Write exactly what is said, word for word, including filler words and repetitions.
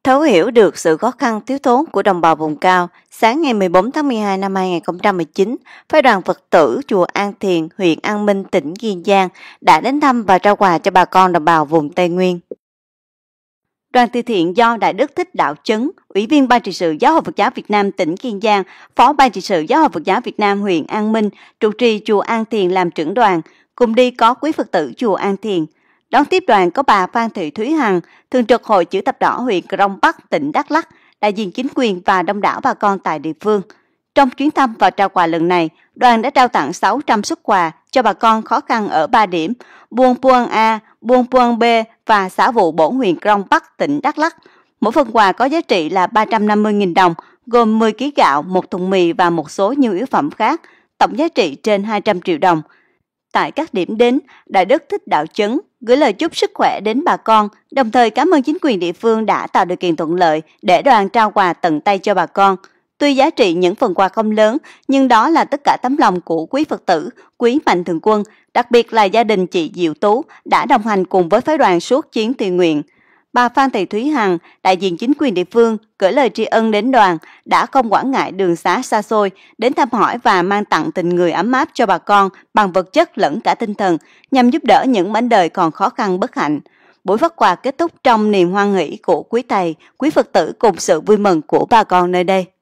Thấu hiểu được sự khó khăn thiếu thốn của đồng bào vùng cao, sáng ngày mười bốn tháng mười hai năm hai nghìn không trăm mười chín, Phái đoàn Phật tử chùa An Thiền, huyện An Minh, tỉnh Kiên Giang đã đến thăm và trao quà cho bà con đồng bào vùng Tây Nguyên. Đoàn từ thiện do Đại Đức Thích Đạo Chấn, Ủy viên Ban trị sự Giáo hội Phật giáo Việt Nam tỉnh Kiên Giang, Phó Ban trị sự Giáo hội Phật giáo Việt Nam huyện An Minh, trụ trì chùa An Thiền làm trưởng đoàn, cùng đi có quý Phật tử chùa An Thiền. Đón tiếp đoàn có bà Phan Thị Thúy Hằng, Thường trực Hội Chữ Thập Đỏ huyện Crong Bắc, tỉnh Đắk Lắk, đại diện chính quyền và đông đảo bà con tại địa phương. Trong chuyến thăm và trao quà lần này, đoàn đã trao tặng sáu trăm suất quà cho bà con khó khăn ở ba điểm Buôn Puang A, Buôn Puang B và xã Vụ Bổn huyện Crong Bắc, tỉnh Đắk Lắk. Mỗi phần quà có giá trị là ba trăm năm mươi nghìn đồng, gồm mười ki lô gạo, một thùng mì và một số nhu yếu phẩm khác, tổng giá trị trên hai trăm triệu đồng. Tại các điểm đến, Đại Đức Thích Đạo Chấn gửi lời chúc sức khỏe đến bà con, đồng thời cảm ơn chính quyền địa phương đã tạo điều kiện thuận lợi để đoàn trao quà tận tay cho bà con. Tuy giá trị những phần quà không lớn, nhưng đó là tất cả tấm lòng của quý Phật tử, quý mạnh thường quân, đặc biệt là gia đình chị Diệu Tú đã đồng hành cùng với phái đoàn suốt chuyến thiện nguyện. Bà Phan Thị Thúy Hằng, đại diện chính quyền địa phương, gửi lời tri ân đến đoàn, đã không quản ngại đường xá xa xôi, đến thăm hỏi và mang tặng tình người ấm áp cho bà con bằng vật chất lẫn cả tinh thần, nhằm giúp đỡ những mảnh đời còn khó khăn bất hạnh. Buổi phát quà kết thúc trong niềm hoan hỷ của quý thầy, quý Phật tử cùng sự vui mừng của bà con nơi đây.